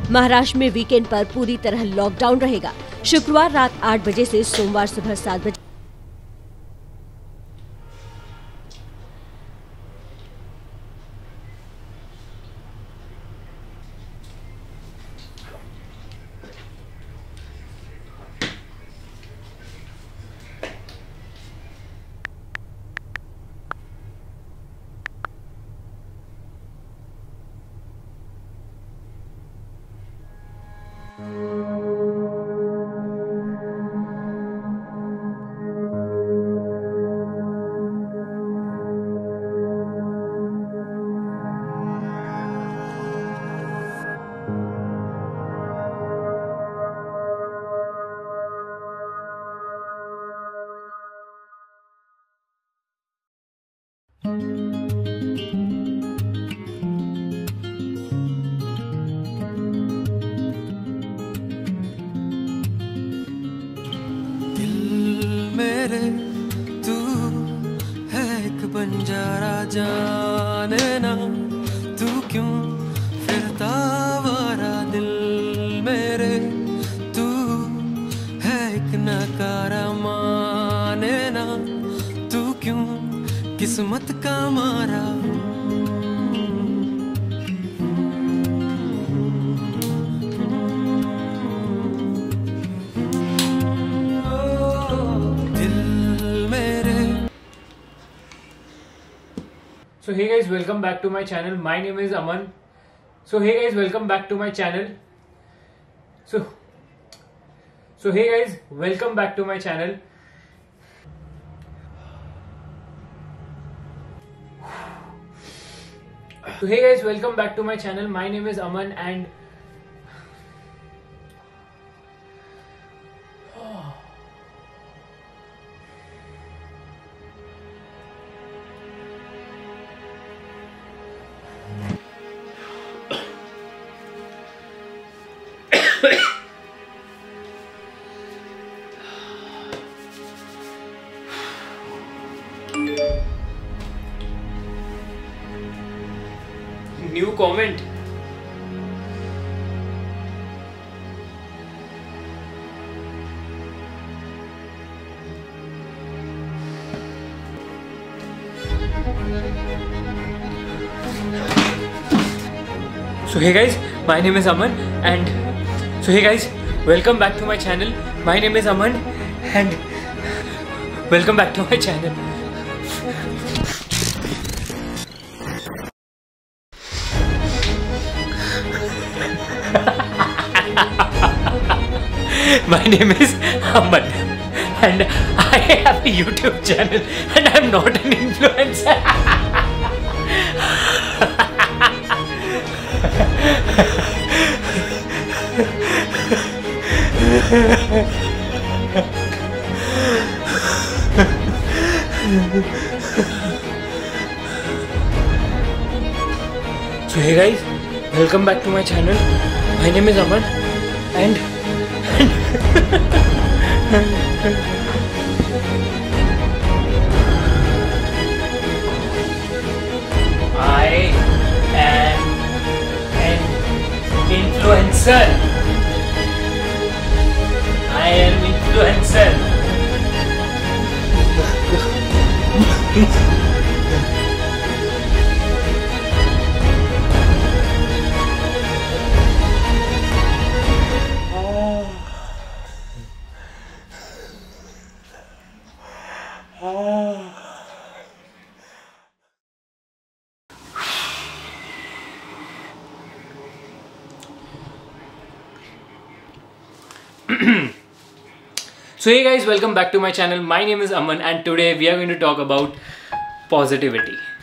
महाराष्ट्र में वीकेंड पर पूरी तरह लॉकडाउन रहेगा। शुक्रवार रात 8 बजे से सोमवार सुबह 7 बजे तू है एक बंजारा, जाने ना तू क्यों फिरता आवारा। दिल मेरे तू है एक नकारा, माने ना तू क्यों किस्मत का मारा। So hey guys, welcome back to my channel. My name is Aman. So hey guys, welcome back to my channel. So hey guys, welcome back to my channel. So hey guys, welcome back to my channel. My name is Aman and new comment. So hey guys, my name is Aman and so hey guys, welcome back to my channel. My name is Aman and welcome back to my channel. My name is Aman and I have a YouTube channel and I'm not an influencer. So hey guys, welcome back to my channel. My name is Aman and I am an influencer. I am influencer. So hey guys, welcome back to my channel. My name is Aman and today we are going to talk about positivity.